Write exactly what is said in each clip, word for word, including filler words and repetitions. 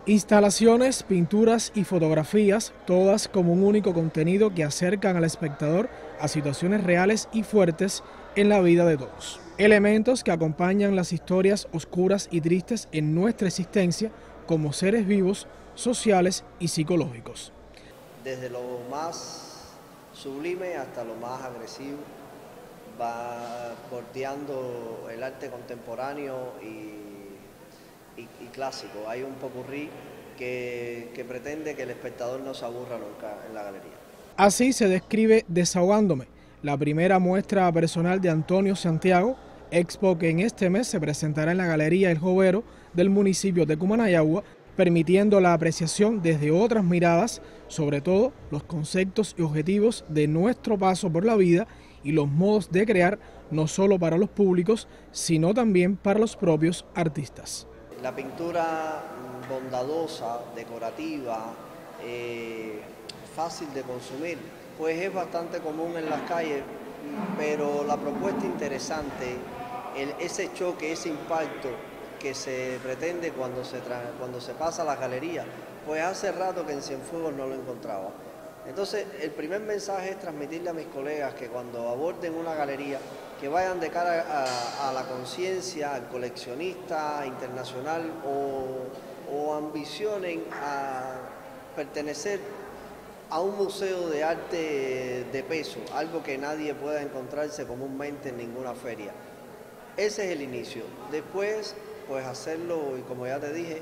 Instalaciones, pinturas y fotografías, todas como un único contenido que acercan al espectador a situaciones reales y fuertes en la vida de todos. Elementos que acompañan las historias oscuras y tristes en nuestra existencia como seres vivos, sociales y psicológicos. Desde lo más sublime hasta lo más agresivo, va bordeando el arte contemporáneo y Y, y clásico. Hay un popurrí que, que pretende que el espectador no se aburra nunca en la galería. Así se describe Desahogándome, la primera muestra personal de Antonio Santiago, expo que en este mes se presentará en la Galería El Jovero del municipio de Cumanayagua, permitiendo la apreciación desde otras miradas, sobre todo los conceptos y objetivos de nuestro paso por la vida y los modos de crear, no solo para los públicos, sino también para los propios artistas. La pintura bondadosa, decorativa, eh, fácil de consumir, pues es bastante común en las calles, pero la propuesta interesante, el, ese choque, ese impacto que se pretende cuando se, tra cuando se pasa a las galerías, pues hace rato que en Cienfuegos no lo encontraba. Entonces, el primer mensaje es transmitirle a mis colegas que cuando aborden una galería, que vayan de cara a, a la conciencia, al coleccionista internacional o, o ambicionen a pertenecer a un museo de arte de peso, algo que nadie pueda encontrarse comúnmente en ninguna feria. Ese es el inicio. Después, pues hacerlo, y como ya te dije,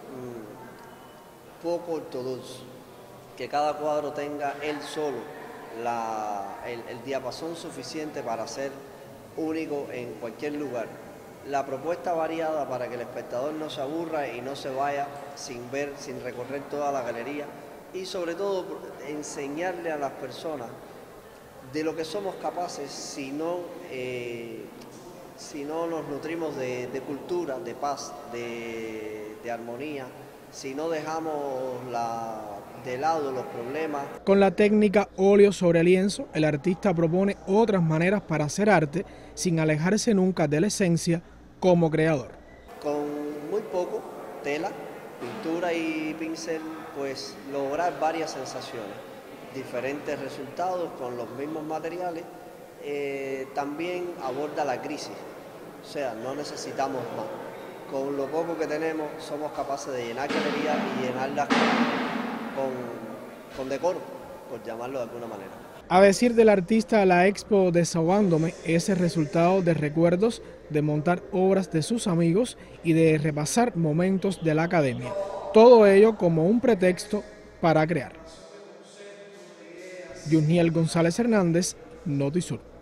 poco ortodoxo. Que cada cuadro tenga él solo la, el, el diapasón suficiente para ser único en cualquier lugar. La propuesta variada para que el espectador no se aburra y no se vaya sin ver, sin recorrer toda la galería, y sobre todo enseñarle a las personas de lo que somos capaces si no, eh, si no nos nutrimos de, de cultura, de paz, de, de armonía, si no dejamos la, de lado los problemas. Con la técnica óleo sobre lienzo, el artista propone otras maneras para hacer arte sin alejarse nunca de la esencia como creador. Con muy poco, tela, pintura y pincel, pues lograr varias sensaciones, diferentes resultados con los mismos materiales. Eh, también aborda la crisis, o sea, no necesitamos más. Con lo poco que tenemos somos capaces de llenar galerías y llenarlas con, con decoro, por llamarlo de alguna manera. A decir del artista, la expo Desahogándome es el resultado de recuerdos, de montar obras de sus amigos y de repasar momentos de la academia. Todo ello como un pretexto para crear. Yuniel González Hernández, Notisur.